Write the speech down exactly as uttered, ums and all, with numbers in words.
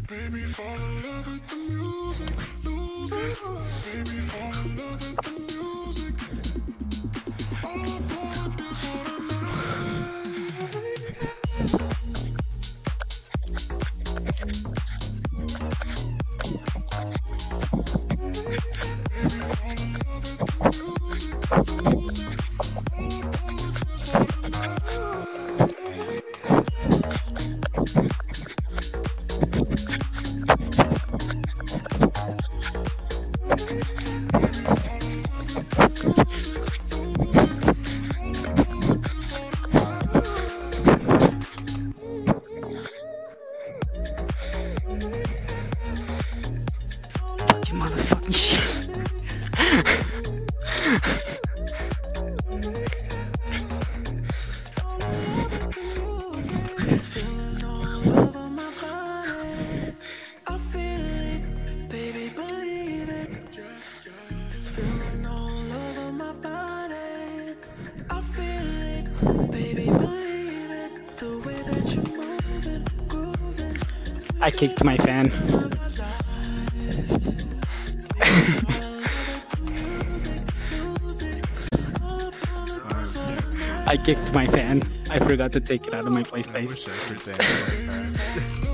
Baby, fall in love with the music, lose it. Baby, fall in love with the music. All I wanna do for the Fucking motherfucking shit. I kicked my fan. I kicked my fan. I forgot to take it out of my play space. I wish I could say that.